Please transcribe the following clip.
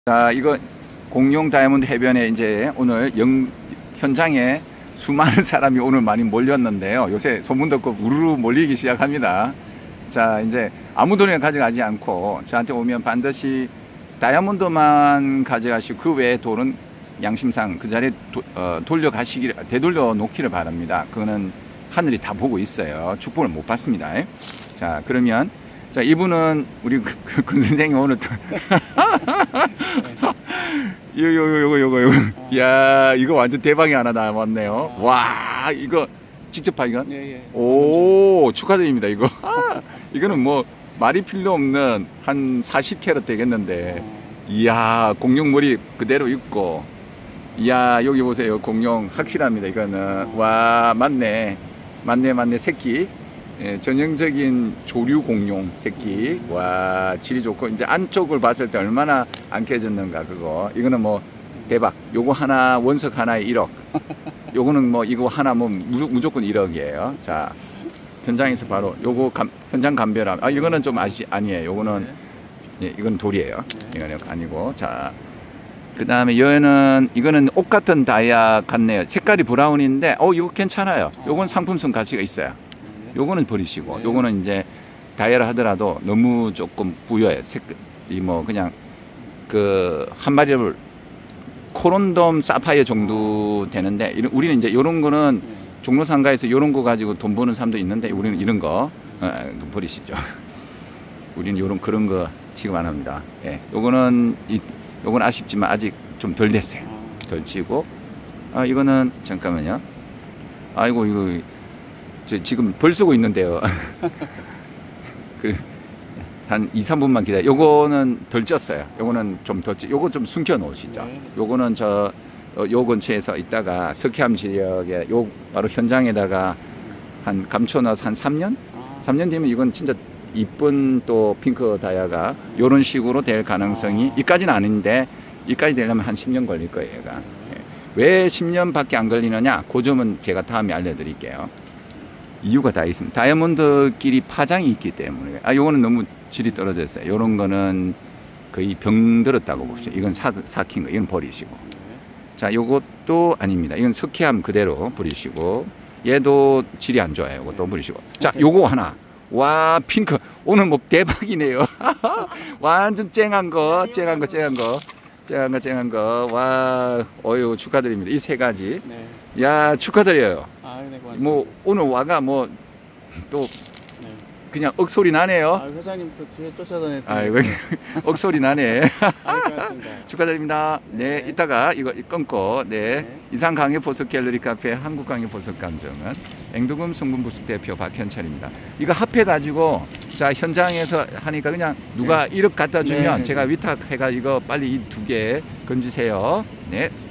자, 이거 공룡 다이아몬드 해변에 이제 오늘 현장에 수많은 사람이 오늘 많이 몰렸는데요. 요새 소문 듣고 우르르 몰리기 시작합니다. 자, 이제 아무 돈이나 가져가지 않고 저한테 오면 반드시 다이아몬드만 가져가시고 그 외의 돈은 양심상 그 자리에 되돌려 놓기를 바랍니다. 그거는 하늘이 다 보고 있어요. 축복을 못 받습니다. 자, 그러면 자, 이분은 우리 근 선생님 오늘 또 요거 야, 이거 완전 대박이 하나 남았네요. 와, 이거 직접 발견? 예. 오, 축하드립니다. 이거 이거는 뭐 말이 필요 없는 한 40캐럿 되겠는데, 이야, 공룡 머리 그대로 있고, 이야, 여기 보세요. 공룡 확실합니다. 이거는. 와, 맞네 새끼. 예, 전형적인 조류 공룡 새끼. 와, 질이 좋고, 이제 안쪽을 봤을 때 얼마나 안 깨졌는가, 그거. 이거는 뭐 대박. 요거 하나, 원석 하나에 1억. 요거는 뭐 이거 하나 뭐 무조건 1억이에요. 자, 현장에서 바로 요거 현장 감별함. 아, 이거는 좀 아니에요. 요거는 예, 이건 돌이에요. 이거는 아니고. 자, 그 다음에 이거는 옷 같은 다이아 같네요. 색깔이 브라운인데, 이거 괜찮아요. 요건 상품성 가치가 있어요. 요거는 버리시고, 요거는 이제 다이아를 하더라도 너무 조금 부여해. 뭐 그냥 그 한 마리를 코론돔 사파이어 정도 되는데, 우리는 이제 요런 거는 종로 상가에서 요런 거 가지고 돈 버는 사람도 있는데, 우리는 이런 거 버리시죠. 우리는 그런 거 취급 안 합니다. 예, 요거는 아쉽지만 아직 좀 덜 됐어요. 덜 치고, 이거는 잠깐만요. 아이고, 이거 지금 벌 쓰고 있는데요. 한 2-3분만 기다려. 요거는 덜 쪘어요. 요거는 좀 더 요거 좀 숨겨 놓으시죠. 요거는 요 근처에서 있다가 석회암 지역에 바로 현장에다가 한 감춰놔서 한 3년? 3년 되면 이건 진짜 이쁜 또 핑크 다이아가 요런 식으로 될 가능성이, 이까지는 아닌데 이까지 되려면 한 10년 걸릴 거예요, 얘가. 왜 10년밖에 안 걸리느냐? 그 점은 제가 다음에 알려드릴게요. 이유가 다 있습니다. 다이아몬드끼리 파장이 있기 때문에. 요거는 너무 질이 떨어져 있어요. 요런 거는 거의 병들었다고 봅시다. 이건 삭힌 거, 이건 버리시고. 자, 요것도 아닙니다. 이건 석회암 그대로 버리시고, 얘도 질이 안 좋아요. 요것도 버리시고. 자, 요거 하나. 와, 핑크. 오늘 뭐 대박이네요. 완전 쨍한 거. 와, 어유, 축하드립니다. 이 세 가지. 네. 야, 축하드려요. 네, 고맙습니다. 뭐 오늘 와가 뭐 또 그냥 억소리 나네요. 회장님 또 뒤에 쫓아다녔더니. 아이고, 억소리 나네. 고맙습니다. 축하드립니다. 네, 이따가 이거 끊고, 이상 강의 보석 갤러리 카페 한국 강의 보석 감정은 앵두금 성분부수 대표 박현철입니다. 이거 합해가지고, 자, 현장에서 하니까 그냥 누가 1억 갖다 주면 제가 위탁해가 이거 빨리 이 2개 건지세요. 네.